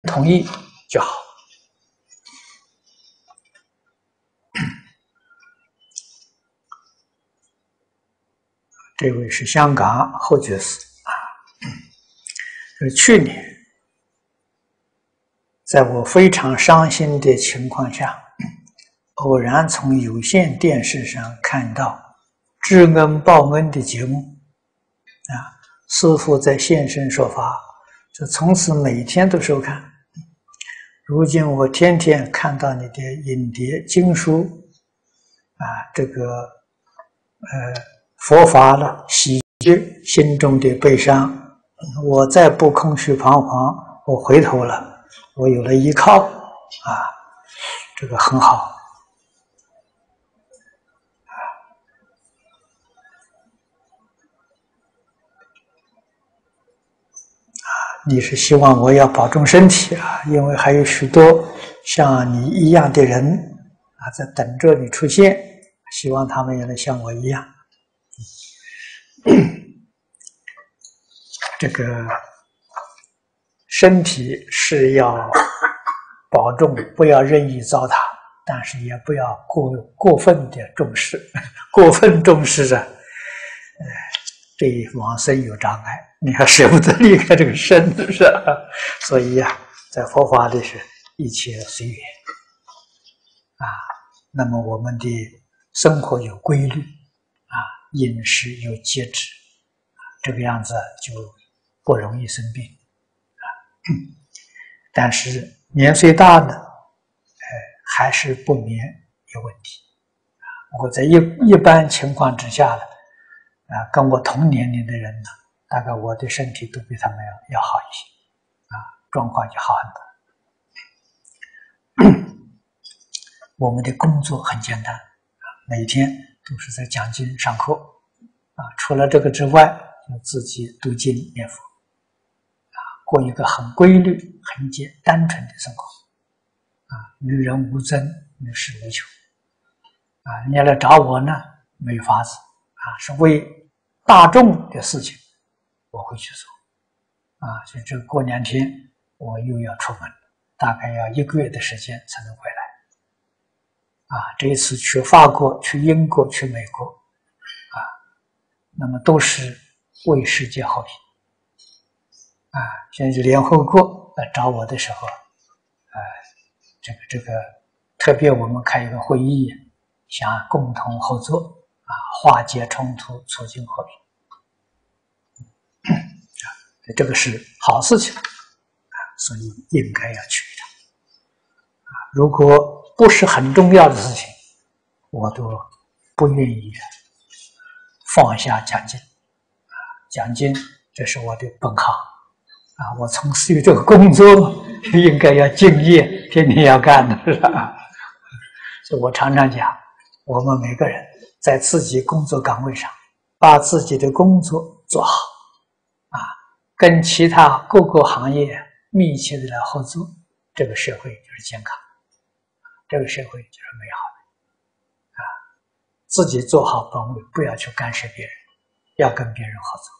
同意就好。这位是香港侯爵士啊，去年在我非常伤心的情况下，偶然从有线电视上看到知恩报恩的节目啊，师父在现身说法，就从此每天都收看。如今我天天看到你的影碟经书啊，这个佛法了喜悦心中的悲伤，我再不空虚彷徨，我回头了，我有了依靠啊，这个很好。你是希望我要保重身体啊，因为还有许多像你一样的人啊，在等着你出现，希望他们也能像我一样。这个身体是要保重，不要任意糟蹋，但是也不要过分的重视，过分重视着，对往生有障碍，你还舍不得离开这个身，是吧？所以啊，在佛法里是一切随缘啊。那么我们的生活有规律啊，饮食有节制啊，这个样子就不容易生病啊。但是年岁大呢，还是不免有问题啊。我在一般情况之下呢，跟我同年龄的人呢，大概我的身体都比他们要好一些，状况就好很多。我们的工作很简单，每天都是在讲经上课，除了这个之外，就自己读经念佛，过一个很规律、很单纯的生活，与人无争，与世无求，人家来找我呢，没有法子，是为大众的事情，我会去做，所以这过2天我又要出门，大概要1个月的时间才能回来，这一次去法国、去英国、去美国，那么都是为世界好评，现在联合国来找我的时候，这个特别我们开一个会议，想共同合作，化解冲突，促进和平。这个是好事情，所以应该要去一趟。如果不是很重要的事情，我都不愿意放下讲经。讲经这是我的本行，我从事于这个工作，应该要敬业，天天要干的，是吧？所以我常常讲，我们每个人在自己工作岗位上，把自己的工作做好，跟其他各个行业密切的来合作，这个社会就是健康，这个社会就是美好的，自己做好本位，不要去干涉别人，要跟别人合作。